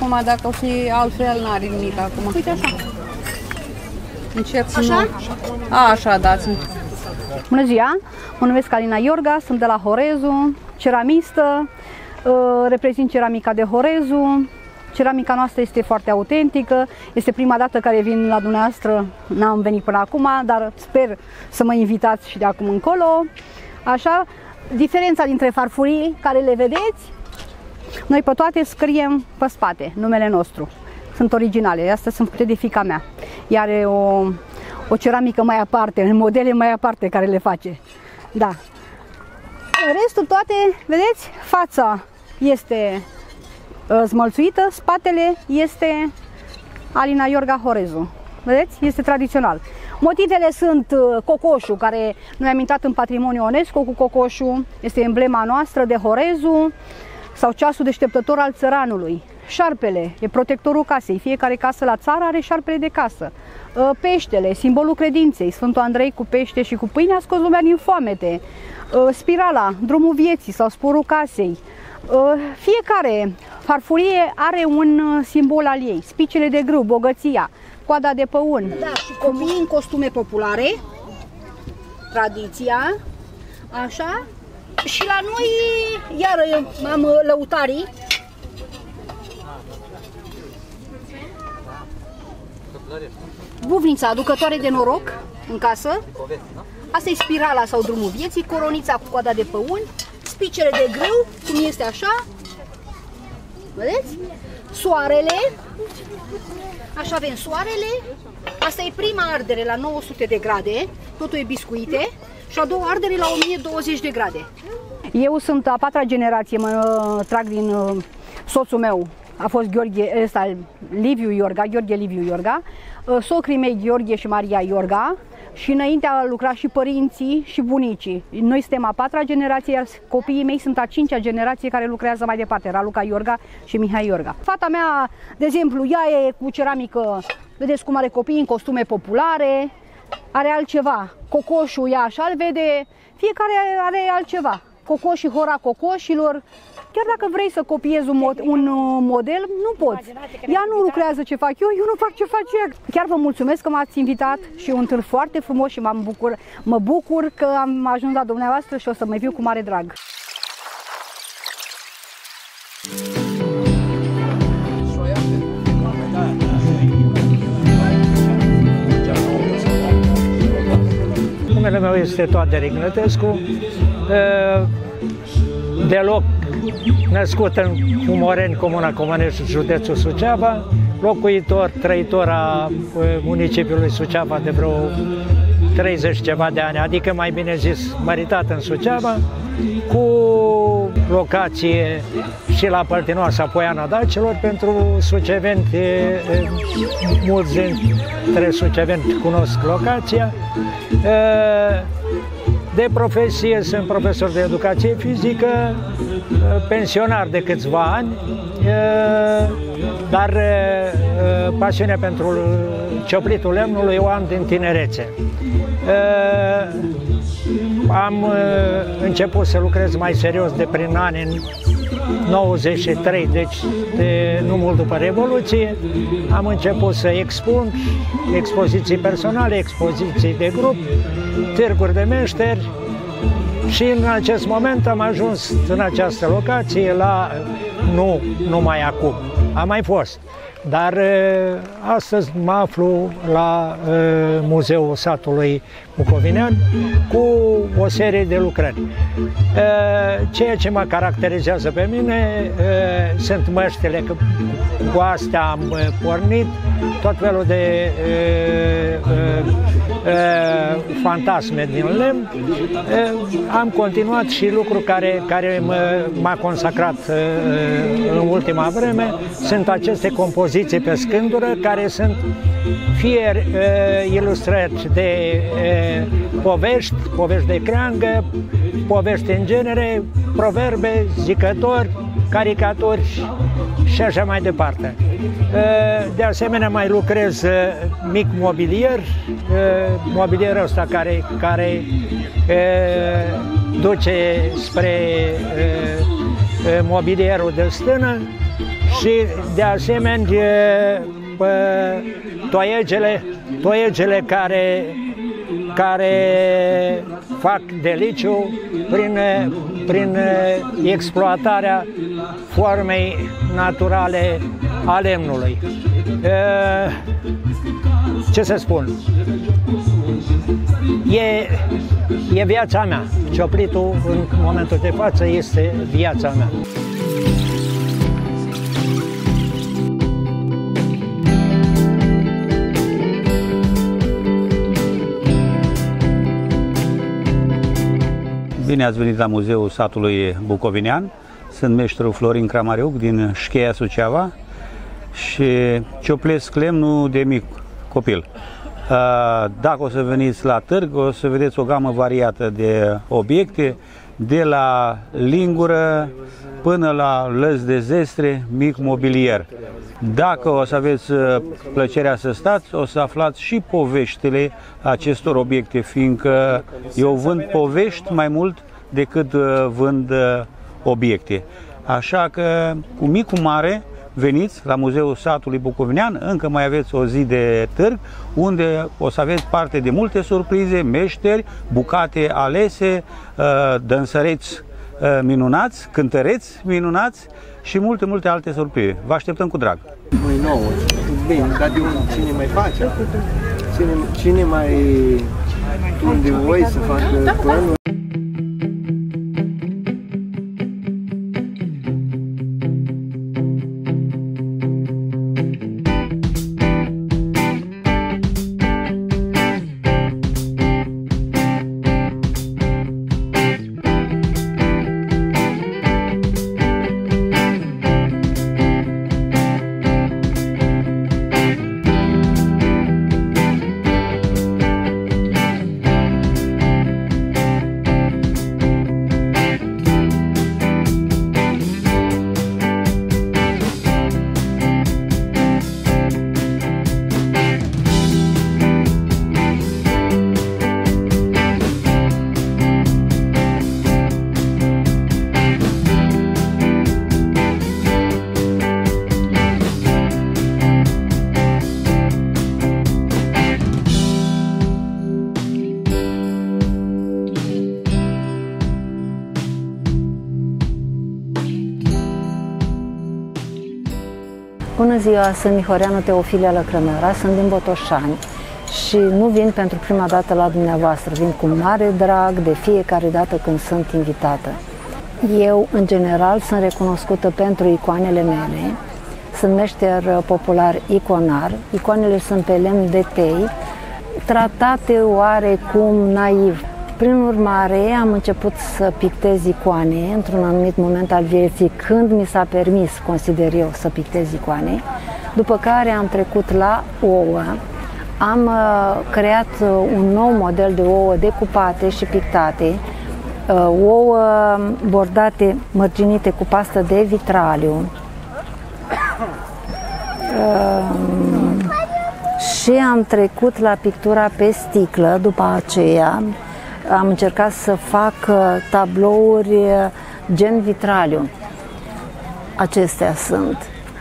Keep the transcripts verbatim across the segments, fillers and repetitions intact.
acum, dacă o fi altfel, n-are nimic acum. Uite așa. Încet să Așa? Nu... A, așa, da. Bună ziua! Mă numesc Alina Iorga, sunt de la Horezu, ceramistă, reprezint ceramica de Horezu. Ceramica noastră este foarte autentică, este prima dată care vin la dumneavoastră, n-am venit până acum, dar sper să mă invitați și de acum încolo. Așa, diferența dintre farfurii care le vedeți, noi pe toate scriem pe spate numele nostru. Sunt originale, astea sunt făcute de fiica mea. Ea are o, o ceramică mai aparte, modele mai aparte care le face. Da. Restul toate, vedeți, fața este smălțuită, spatele este Alina Iorga Horezu. Vedeți? Este tradițional. Motivele sunt cocoșul, care noi am intrat în patrimoniul UNESCO cu cocoșul, este emblema noastră de Horezu, sau ceasul deșteptător al țăranului. Șarpele e protectorul casei, fiecare casă la țară are șarpele de casă. Peștele, simbolul credinței, Sfântul Andrei cu pește și cu pâine a scos lumea din foamete. Spirala, drumul vieții sau sporul casei. Fiecare farfurie are un simbol al ei, spicele de grâu, bogăția, coada de păun. Da, și copiii în costume populare, tradiția, așa. Și la noi, iar am lăutarii. Buvnița, aducătoare de noroc în casă. Asta e spirala sau drumul vieții, coronița cu coada de păun, spicele de grâu, cum este așa. Vedeți? Soarele. Așa avem soarele. Asta e prima ardere la nouă sute de grade, totul e biscuite. Și a doua ardere la o mie douăzeci de grade. Eu sunt a patra generație, mă trag din soțul meu. A fost Gheorghe, ăsta, Liviu Iorga, Gheorghe Liviu Iorga, socrii mei Gheorghe și Maria Iorga și înainte a lucrat și părinții și bunicii. Noi suntem a patra generație, iar copiii mei sunt a cincea generație care lucrează mai departe, Raluca Iorga și Mihai Iorga. Fata mea, de exemplu, ea e cu ceramică, vedeți cum are copii în costume populare, are altceva. Cocoșul ea așa-l vede, fiecare are altceva. Cocoșii, hora cocoșilor. Chiar dacă vrei să copiezi un, mod, un model, nu poți. Ea nu lucrează ce fac eu, eu nu fac ce face ea. Chiar vă mulțumesc că m-ați invitat și un târg foarte frumos și m-am bucur, mă bucur că am ajuns la dumneavoastră și o să mă viu cu mare drag. Numele meu este Toader Ignătescu, deloc născut în Humoreni, Comuna Comănești, județul Suceava, locuitor, trăitor a municipiului Suceava de vreo treizeci ceva de ani, adică mai bine zis măritat în Suceava, cu locație și la Păltinoasa, Poiana Dacilor, pentru suceveni, mulți dintre suceveni cunosc locația. De profesie sunt profesor de educație fizică, pensionar de câțiva ani, dar pasiunea pentru cioplitul lemnului o am din tinerețe. Am început să lucrez mai serios de prin anii nouăzeci și trei, deci de, nu mult după Revoluție. Am început să expun expoziții personale, expoziții de grup, târguri de meșteri și în acest moment am ajuns în această locație la, nu numai acum, am mai fost, dar astăzi mă aflu la Muzeul Satului Bucovinean cu o serie de lucrări. Ceea ce mă caracterizează pe mine sunt măștile, că cu astea am pornit, tot felul de fantasme din lemn. Am continuat și lucru care, care m-a consacrat în ultima vreme, sunt aceste compoziții pe scândură, care sunt fie ilustrări de povești, povești de creangă, povești în genere, proverbe, zicători, caricaturi și așa mai departe. De asemenea, mai lucrez mic mobilier, mobilierul ăsta care, care duce spre mobilierul de stână și de asemenea pe toiegele, toiegele care, care fac deliciu prin, prin exploatarea formei naturale a lemnului. Ce să spun? E, e viața mea. Cioplitul în momentul de față este viața mea. Bine ați venit la Muzeul Satului Bucovinean. Sunt meșterul Florin Cramariuc din Șcheia, Suceava și cioplesc lemnul de mic copil. Dacă o să veniți la târg, o să vedeți o gamă variată de obiecte, de la lingură până la lăzi de zestre, mic mobilier. Dacă o să aveți plăcerea să stați, o să aflați și poveștile acestor obiecte, fiindcă eu vând povești mai mult decât vând obiecte. Așa că, cu mic, cu mare, veniți la Muzeul Satului Bucovinean, încă mai aveți o zi de târg, unde o să aveți parte de multe surprize, meșteri, bucate alese, dânsăreți minunați, cântăreți minunați și multe, multe alte surprize. Vă așteptăm cu drag! Mai nouă, bine, dar de unde, cine mai face? Cine, cine mai tunde voi să facă planuri? Bună ziua, sunt Mihoreanu Teofilia Lăcrămioara, sunt din Botoșani și nu vin pentru prima dată la dumneavoastră, vin cu mare drag de fiecare dată când sunt invitată. Eu, în general, sunt recunoscută pentru icoanele mele, sunt meșter popular iconar, icoanele sunt pe lemn de tei, tratate oarecum naiv. Prin urmare, am început să pictez icoane într-un anumit moment al vieții, când mi s-a permis, consider eu, să pictez icoane, după care am trecut la ouă, am uh, creat un nou model de ouă decupate și pictate, uh, ouă bordate, mărginite cu pastă de vitraliu, uh, și am trecut la pictura pe sticlă. După aceea am încercat să fac tablouri gen vitraliu. Acestea sunt.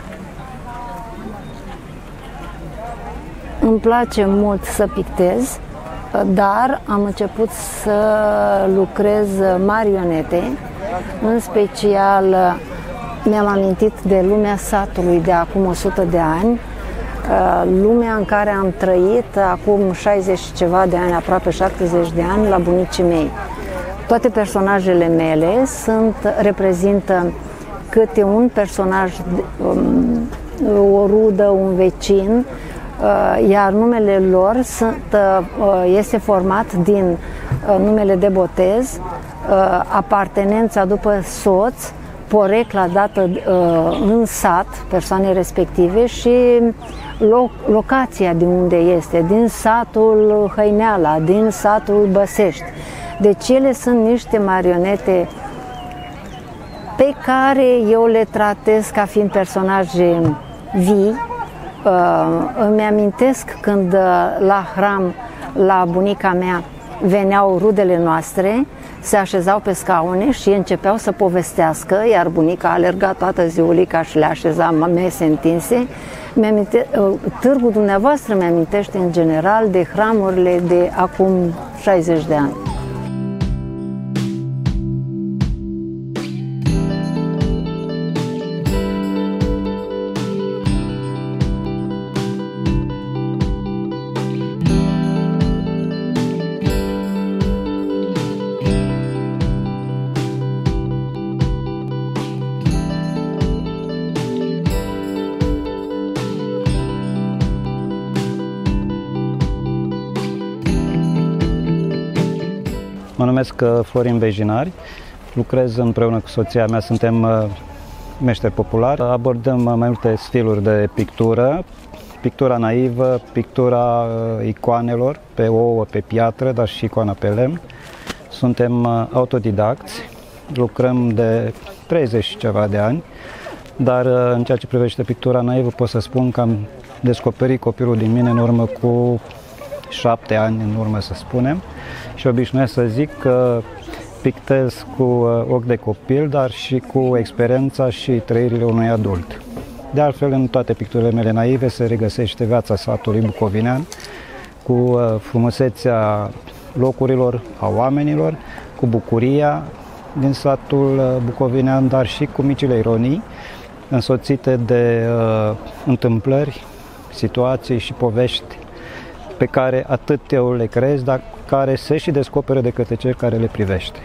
Îmi place mult să pictez, dar am început să lucrez marionete. În special mi-am amintit de lumea satului de acum o sută de ani, lumea în care am trăit acum șaizeci și ceva de ani, aproape șaptezeci de ani, la bunicii mei. Toate personajele mele sunt, reprezintă câte un personaj, o rudă, un vecin, iar numele lor sunt, este format din numele de botez, apartenența după soț, porecla dată în sat persoanei respective și loc, locația de unde este, din satul Hăineala, din satul Băsești. Deci ele sunt niște marionete pe care eu le tratez ca fiind personaje vii. Îmi amintesc când la hram, la bunica mea, veneau rudele noastre, se așezau pe scaune și începeau să povestească, iar bunica alerga toată ziulica și le așeza mese întinse. Mi-aminte, târgul dumneavoastră mi-amintește în general de hramurile de acum șaizeci de ani. Mă numesc Florin Bejinari, lucrez împreună cu soția mea, suntem meșteri populari, abordăm mai multe stiluri de pictură, pictura naivă, pictura icoanelor pe ouă, pe piatră, dar și icoana pe lemn. Suntem autodidacți, lucrăm de treizeci și ceva de ani, dar în ceea ce privește pictura naivă pot să spun că am descoperit copilul din mine în urmă cu șapte ani în urmă, să spunem, și obișnuiesc să zic că pictez cu ochi de copil, dar și cu experiența și trăirile unui adult. De altfel, în toate picturile mele naive se regăsește viața satului bucovinean, cu frumusețea locurilor, a oamenilor, cu bucuria din satul bucovinean, dar și cu micile ironii, însoțite de uh, întâmplări, situații și povești pe care atât eu le creez, dar care se și descoperă de către cel care le privește.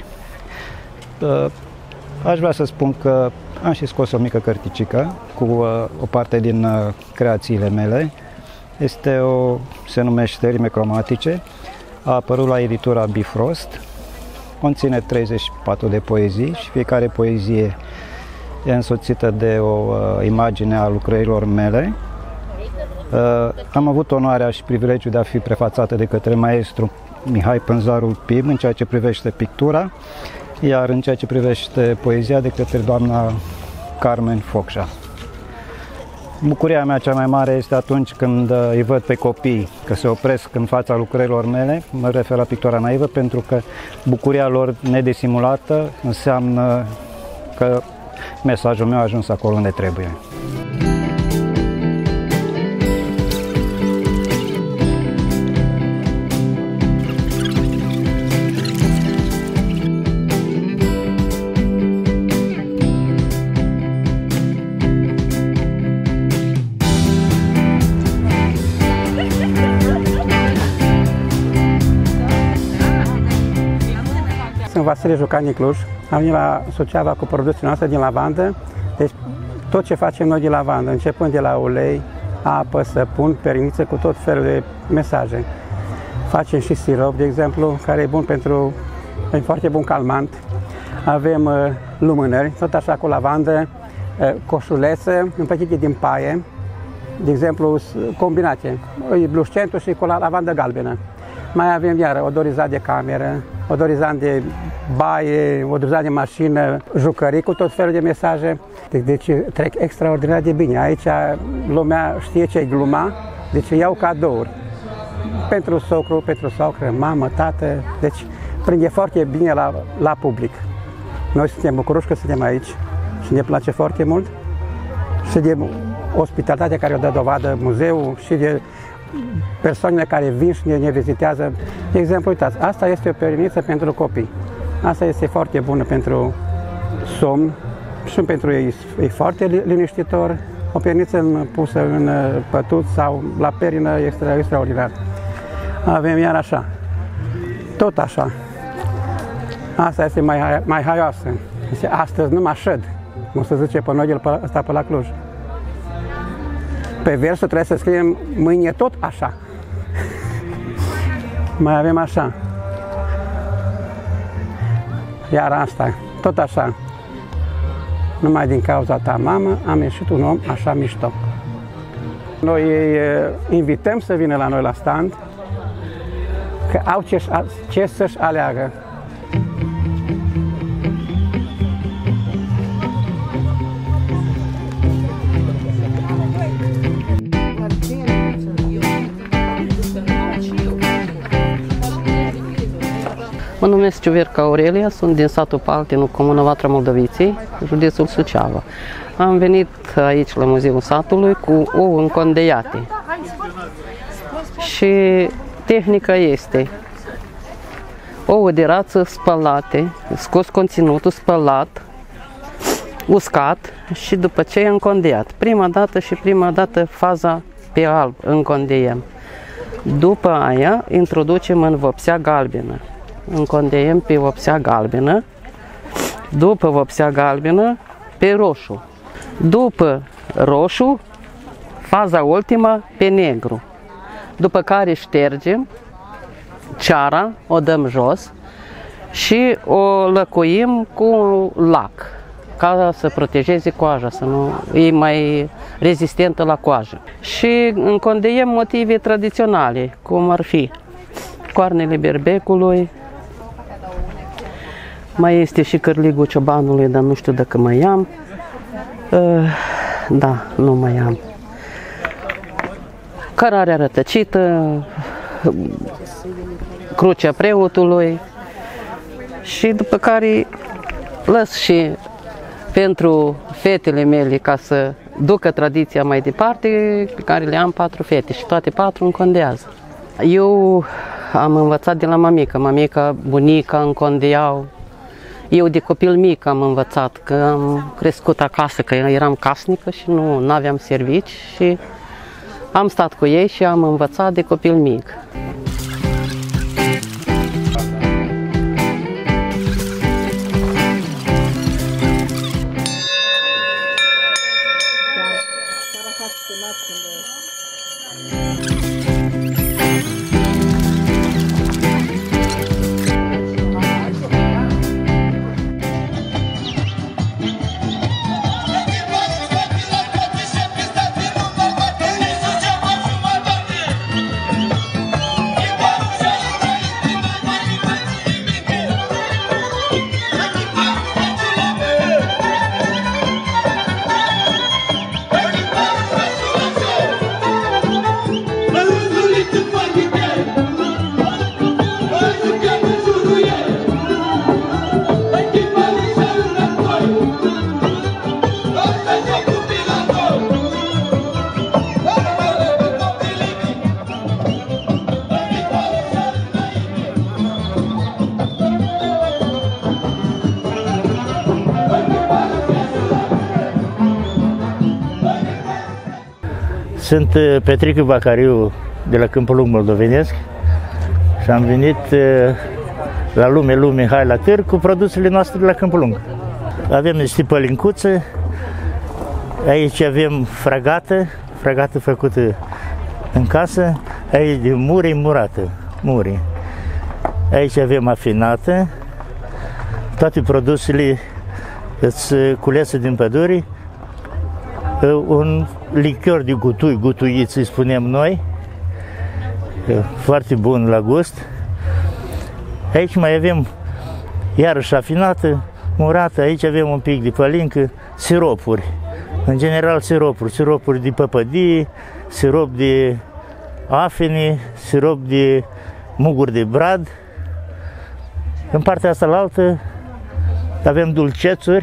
Aș vrea să spun că am și scos o mică cărticică cu o parte din creațiile mele. Este o, se numește Rime cromatice, a apărut la editura Bifrost, conține treizeci și patru de poezii și fiecare poezie e însoțită de o imagine a lucrărilor mele. Uh, am avut onoarea și privilegiul de a fi prefațată de către maestru Mihai Pânzaru Pim în ceea ce privește pictura, iar în ceea ce privește poezia de către doamna Carmen Focșa. Bucuria mea cea mai mare este atunci când îi văd pe copii că se opresc în fața lucrărilor mele, mă refer la pictura naivă, pentru că bucuria lor nedisimulată înseamnă că mesajul meu a ajuns acolo unde trebuie. Sunt Vasile Jucan din Cluj, am venit la Suceava cu producția noastră din lavandă, deci tot ce facem noi din lavandă, începând de la ulei, apă, săpun, perniță, cu tot felul de mesaje. Facem și sirop, de exemplu, care e bun pentru, e foarte bun calmant. Avem uh, lumânări, tot așa cu lavandă, uh, coșulețe împătite din paie, de exemplu, combinate, blușcentul și cu la lavandă galbenă. Mai avem iară odorizant de cameră, odorizant de baie, odorizant de mașină, jucării cu tot felul de mesaje. Deci trec extraordinar de bine. Aici lumea știe ce e gluma, deci iau cadouri. Pentru socru, pentru socră, mamă, tată, deci prinde foarte bine la, la public. Noi suntem bucuroși că suntem aici și ne place foarte mult și de ospitalitatea care o dă dovadă muzeul și de persoanele care vin și ne, ne vizitează. De exemplu, uitați, asta este o perniță pentru copii. Asta este foarte bună pentru somn și pentru ei e foarte liniștitor. O perniță pusă în pătuț sau la perină este extraordinar. Avem iar așa, tot așa. Asta este mai, mai haioasă. Astăzi nu mă așed, cum se zice pe noi ăsta pe la Cluj. Pe versul trebuie să scriem mâine tot așa. Mai avem așa. Iar asta, tot așa. Numai din cauza ta, mamă, am ieșit un om așa mișto. Noi îi invităm să vină la noi la stand, că au ce, ce să-și aleagă. Mă numesc Ciuverca Aurelia, sunt din satul Paltinu, comuna Vatra Moldoviței, județul Suceava. Am venit aici la Muzeul Satului cu ouă încondeiate. Și tehnica este ouă de rață spălate, scos conținutul spălat, uscat și după ce încondeiat. Prima dată și prima dată faza pe alb încondeiem. După aia introducem în vopsea galbenă. Încondeiem pe vopsea galbenă, după vopsea galbenă pe roșu. După roșu, faza ultima pe negru. După care ștergem ceara, o dăm jos și o lăcuim cu lac, ca să protejeze coaja, să nu e mai rezistentă la coajă. Și încondeiem motive tradiționale, cum ar fi coarnele berbecului, mai este și cârligul ciobanului, dar nu știu dacă mai am. Da, nu mai am. Cărarea rătăcită, crucea preotului și după care lăs și pentru fetele mele ca să ducă tradiția mai departe, pe care le am patru fete și toate patru încondează. Eu am învățat de la mamica, mamica, bunica încondeau. Eu de copil mic am învățat, că am crescut acasă, că eram casnică și nu aveam servici și am stat cu ei și am învățat de copil mic. Sunt Petricu Bacariu de la Câmpul Lung Moldovenesc și am venit la Lume Lume Hai la Târg cu produsele noastre de la Câmpul Lung. Avem niște pălincuțe, aici avem fragată, fragată făcută în casă, aici de muri murată, muri. Aici avem afinată, toate produsele îți culese din pădure, un lichior de gutui, gutuiți îi spunem noi, foarte bun la gust. Aici mai avem iarăși afinată, murată, aici avem un pic de pălincă, siropuri, în general siropuri, siropuri de păpădie, sirop de afine, sirop de muguri de brad. În partea asta la altă avem dulcețuri,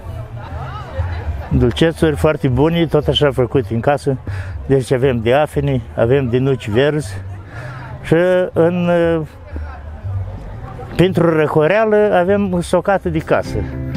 dulcețuri foarte bune, tot așa făcute în casă. Deci avem de afine, avem de nuci verzi și în, pentru răcoreală avem socată de casă.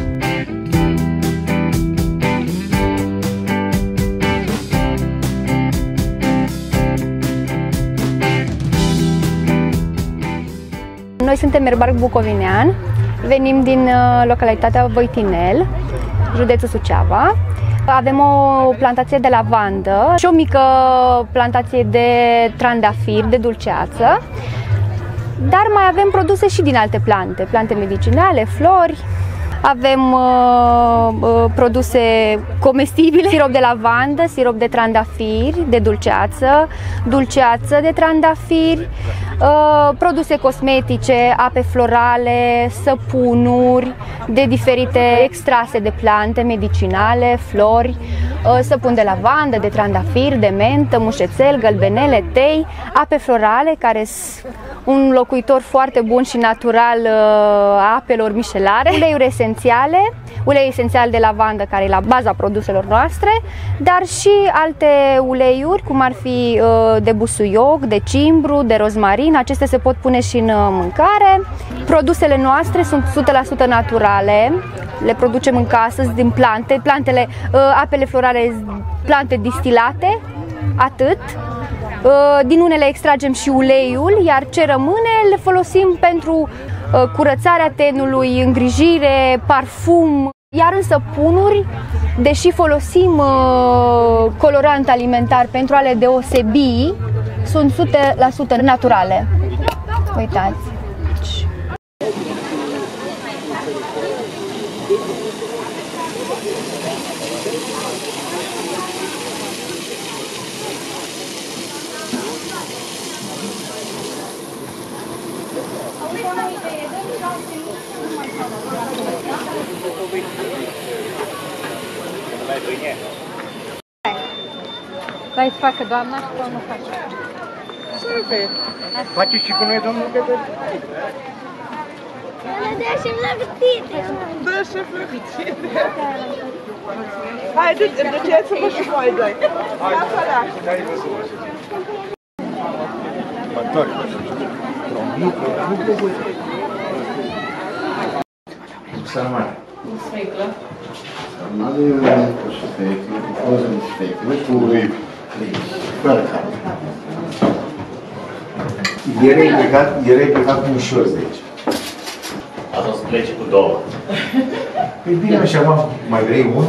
Noi suntem Merbarc Bucovinean, venim din localitatea Voitinel, județul Suceava. Avem o plantație de lavandă și o mică plantație de trandafiri, de dulceață, dar mai avem produse și din alte plante, plante medicinale, flori. Avem uh, uh, produse comestibile, sirop de lavandă, sirop de trandafiri, de dulceață, dulceață de trandafiri, uh, produse cosmetice, ape florale, săpunuri de diferite extrase de plante medicinale, flori, săpun de lavandă, de trandafir, de mentă, mușețel, gălbenele, tei, ape florale, care sunt un locuitor foarte bun și natural a apelor mișelare, uleiuri esențiale, ulei esențial de lavandă, care e la baza produselor noastre, dar și alte uleiuri, cum ar fi de busuioc, de cimbru, de rozmarin. Acestea se pot pune și în mâncare. Produsele noastre sunt o sută la sută naturale, le producem în casă, din plante, plantele, apele florale, plante distilate, atât. Din unele extragem și uleiul, iar ce rămâne le folosim pentru curățarea tenului, îngrijire, parfum. Iar în săpunuri, deși folosim colorant alimentar pentru a le deosebi, sunt o sută la sută naturale. Uitați! Dai să facă doamna și doamna face. Face și cu noi, domnul Cătăr? Dă șef la gătite! Dă șef la gătite! Haideți, duceți-vă și voi doi! Ia fără! Sarmale. Sfeclă. Sarmale cu sfeclă, cu poză de sfeclă, cu fără carne. Ieri ai plecat, ieri ai plecat cu ușor de aici. Asta o să plece cu două. Păi bine, așa, mă, mai vrei unul?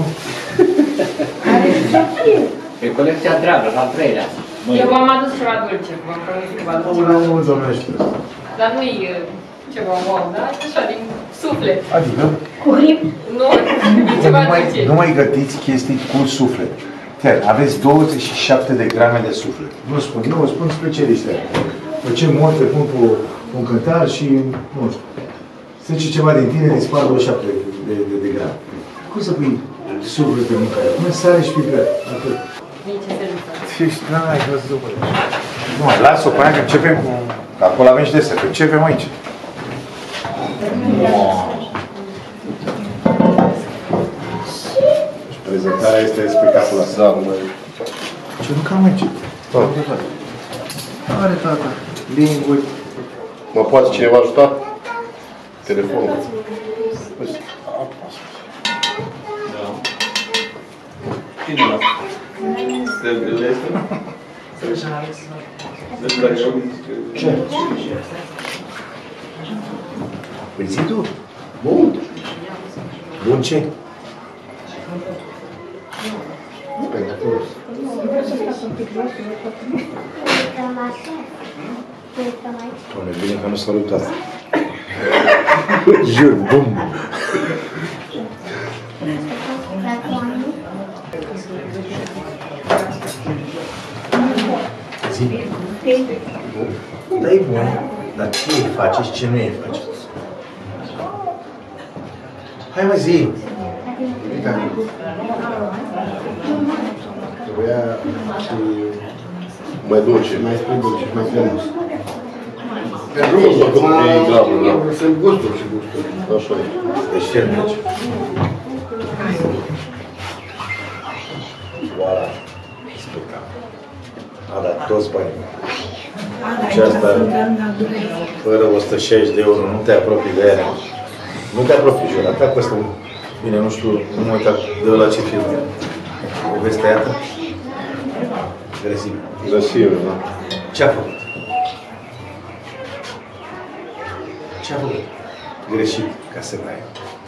E colecția întreagă, la al treilea. Eu v-am adus ceva dulce, v-am promis că v-am adus ceva dulce. Domnește. Dar nu-i ceva wow, da? Așa, din suflet. Adică? Cu hrib? Nu, ceva dulce. Nu mai gătiți chestii cu suflet. Chiar, aveți douăzeci și șapte de grame de suflet. Nu spun, nu, spun specialiști. Pe ce mult te pun pe un cântar și, nu știu, strice ceva din tine, dispar douăzeci și șapte de, de, de grame. Cum să pui suflet pe mâncare? Pune sare și piper, atât. Nici ce Și, da, ai văzut. Nu, las-o pe aia că începem cu... Acolo avem și desert, începem aici. Și prezentarea este spectaculoasă. Da, măi. Ce nu cam aici? Are, tata. Linguri. Mă poate cineva ajuta? Telefonul. Cine l-a? Stările este? Ce? Păzitul? Bun. Bun ce? Spectaculos. Doamne, bine că nu s-a luptat. Jur, bum! Zi. Da, e bun, dar ce îi faceți, ce nu îi faceți? Hai mă, zi! Uite acum. Trebuia și... Mai dulce. Mai spre dulce, mai frumos. Pentru că sunt gramul, da? Sunt gusturi și gusturi. Așa e. Deci fermeci. Voilà. Spectacol. A dat toți banii. Și asta, fără o sută șaizeci de euro, nu te apropii de ea. Nu te apropii, jur. Atât costă un... Bine, nu știu, nu mă uitat de la ce film e. O vezi tăiată? Grăsime. Grăsime, da. Ce-a făcut? Ce-a făcut? Greșit, ca să taie.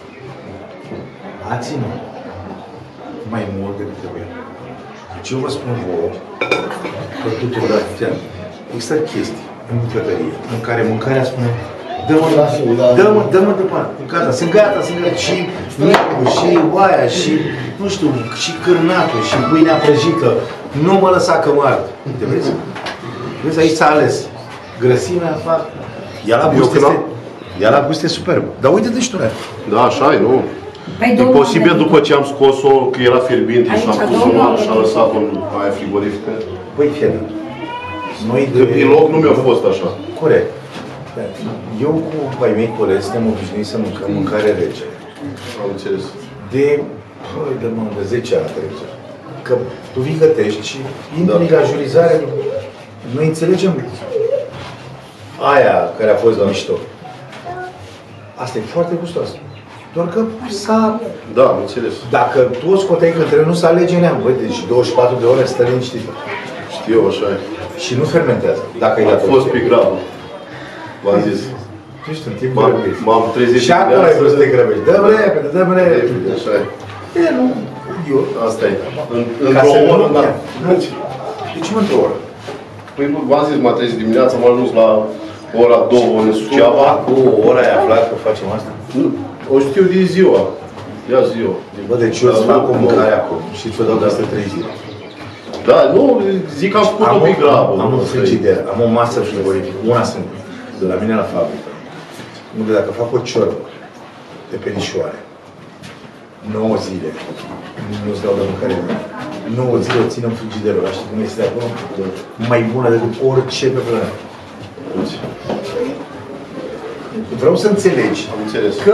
A ținut mai mult decât trebuie. Deci eu vă spun vouă, că tuturor atâtea, există chestii în bucătărie în care mâncarea spune dă-mă, dă-mă, dă-mă departe, în casa, sunt gata, sunt gata, și micul, și oaia, și, nu știu, și cârnatul, și pâinea prăjită, nu mă lăsa că mă ard. Te vezi? Vezi, aici s-a ales. Grăsimea fac. Ea la gust este, ea la gust e superb. Dar uite-te și tu, da, așa e, nu? E posibil după ce am scos-o, că era fierbinte și am pus-o și am lăsat-o în aia frigorifică? Băi, fie noi de pilot nu mi-a fost așa. Corect. Eu cu ai mei colegi suntem obișnuiți să mâncăm mâncare rece. Am înțeles. De, băi, de, mă, de zece ani trece. Că tu vii gătești și intri da. la jurizare, noi înțelegem aia care a fost la mișto. Asta e foarte gustoasă. Doar că s-a... Da, am înțeles. Dacă tu o scoteai că între nu se alege neam, băi, deci douăzeci și patru de ore stă liniștită. Știu, așa e. Și nu fermentează. Dacă ai dat fost pe grabă. V-am zis. Tu știi, în timp m-am trezit. Și acolo ai vrut să te grăbești. Dă-mi repede, dă-mi repede. Așa e. E, nu. Eu. Asta e. Într-o oră, da. Deci mă într-o oră. Păi, v-am zis, m-am trezit dimineața, am ajuns la ora două în Suceava. Cu o oră ai aflat că facem asta? Nu. O știu din ziua. Ia ziua. Bă, deci eu îți fac o mâncare acum și ți-o dau de astea trei zile. Da, nu, zic că am făcut o pic grabă. Am un frigider, am o masă frigorifică, una sunt de la mine la fabrică. Unde dacă fac o ciorbă de perișoare, nouă zile, nu-ți dau de mâncare. nouă zile o țin în frigiderul ăla, știi cum este acolo? Mai bună decât orice pe planetă. Vreau să înțelegi am înțeles. că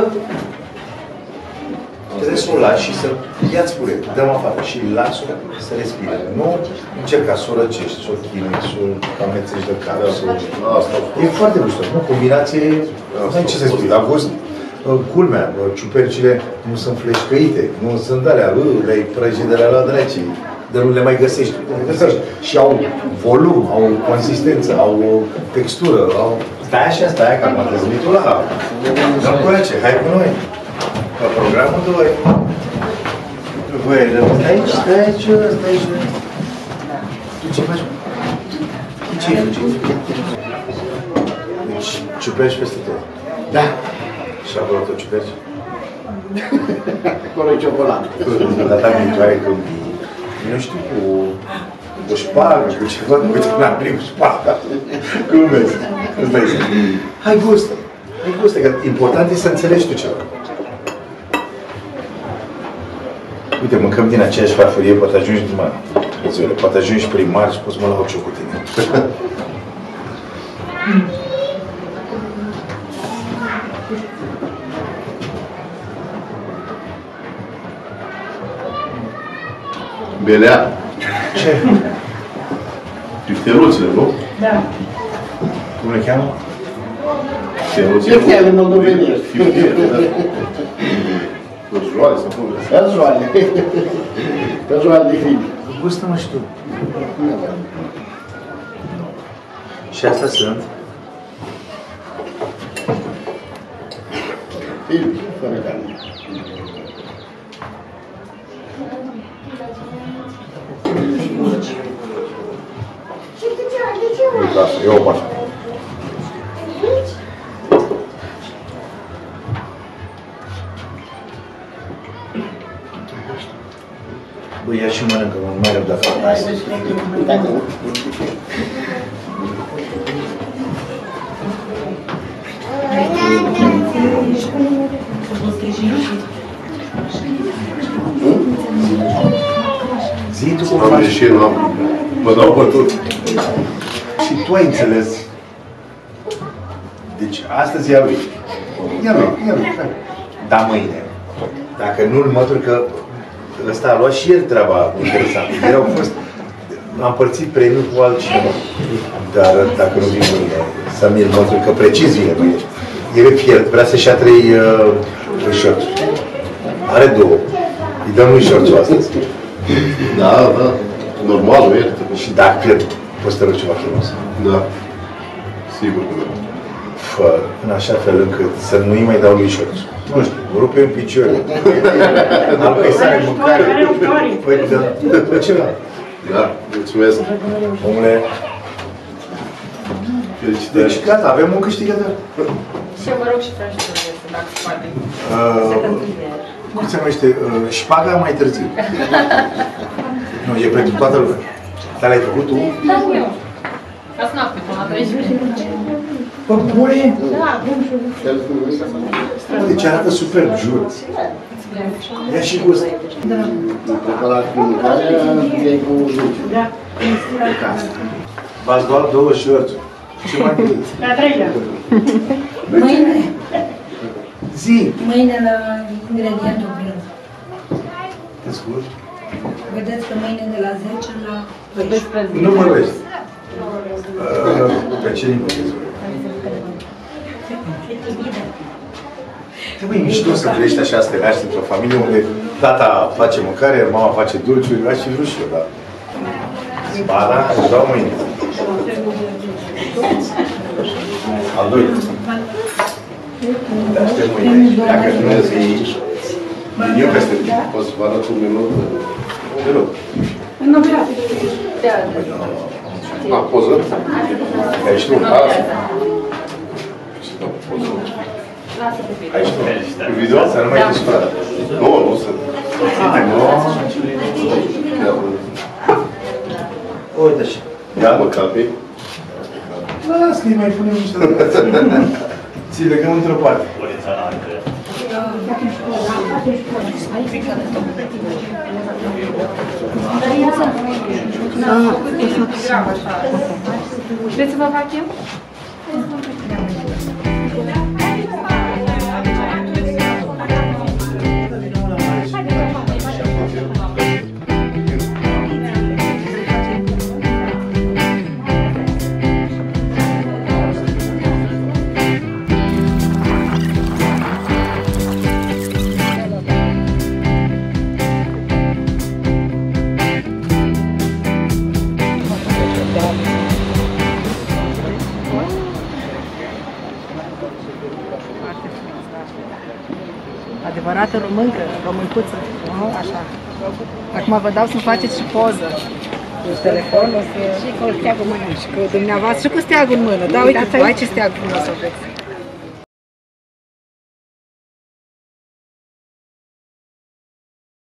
trebuie să o lași și să ia-ți pure, dăm afară și las-o să respire. Nu încerca să o răcești, să o chinui, să o amețești de cap. Asta e foarte gustos, nu? Combinație, nu ai ce să spui, a fost culmea, ciupercile nu sunt fleșcăite, nu sunt alea, le-ai prăjit de la la dracii, de nu le mai găsești. Le găsești. Și au volum, au consistență, au textură, au... Stai așa, stai, că am atâznitul la... Nu coace, hai cu noi! La programul doi. Băi, stai aici, stai aici, stai aici. Tu ce faci? Tu ce ai făcut? Deci, ciuperci peste tot. Da. Și acolo tot ciuperci? Acolo e ciocolată. Data viitoare când vii, nu știu, cu o șpagă, cu ceva, nu uite, n-am primit șpagă. Cum vezi? Îți dai seama. Hai gustă. Hai gustă, că important e să înțelegi tu ceva. Uite, mâncăm din aceeași farfurie, poate ajungi, mă, poate ajungi primar și poți mă lau ce cu tine. Belea. Ce? Pifteluțele, nu? Da. Cum le cheamă? Pifteluțele. Pifteluțele moldovenești. Pifteluțele. Căjoale sau cum vreți? Căjoale. Căjoale de hribi. Gustă-mă și tu. Și astea sunt? Hribi, fără carne. Uite asta, eu o fac. Băi, ia și mănâncă, mă, mai rău de fapt astăzi. Zi tu cum faci. Am ieșit, am... Mă dau bătut. Și tu ai înțeles. Deci, astăzi ia lui. Ia lui, ia lui. Da, mâine. Dacă nu-l mături că ăsta a luat și el treaba interesantă. Ieri au fost... Am împărțit premiul cu altcineva. Dar dacă nu vin mâine, să mi-l mături, că precis vine mâine. El e fiert, vrea să-și ia trei uh, șorțuri. Are două. Îi dăm lui șorțul astăzi. Da, da. Normal, nu e? Și dacă pierd, poți să te rog ceva frumos. Da. Sigur că da. Fă, în așa fel încât să nu-i mai dau lui șorț. Nu știu, rupe în picioare. Am că-i sare mâncare. Păi, da, dă ceva. Da, mulțumesc. Omule. Felicitări. Deci gata, avem un câștigător. Și eu vă rog și prăjitură să dacă se poate. Cum se numește? Șpaga mai târziu. Nu, e pentru toată lumea. Dar l-ai făcut tu? Da, eu. Ca să n-am făcut la treisprezece. Bă, bune! Da, bun. Deci arată superb, jur. Ia și gust. Preparat cu mâncarea, e cu dulce. Da. E ca asta. V-ați luat două șorțuri. Ce mai mult? La treilea. Mâine, Zi! mâine la ingredientul greu. Te scurt? Vedeți că mâine de la zece la doisprezece. Nu mă vezi. Pe ce limbă vezi? Trebuie mișto să trăiești așa, să te naști într-o familie unde tata face mâncare, mama face dulciuri, aș fi vrut și eu, da. Ba da, își dau mâine. Al doilea. Dar aștept mâine. Dacă nu ne zi, eu peste tine. Poți să vă arăt un minut? Te rog. Nu vrea. A, poză? Ești tu? Aici tu? Cu video? Să nu mai ești supărat. Nu, nu sunt. Uite așa. Ia mă capi. Las că îi mai punem niște dăcați. Ți-i legăm într-o parte. Vreți să vă fac eu? Adevărată româncă, româncuță, nu? Așa. Acum vă dau să-mi faceți și poză. Cu telefonul și cu steagul în mână. Și cu dumneavoastră și cu steagul în mână. Da, uite, tu ai ce steag frumos aveți.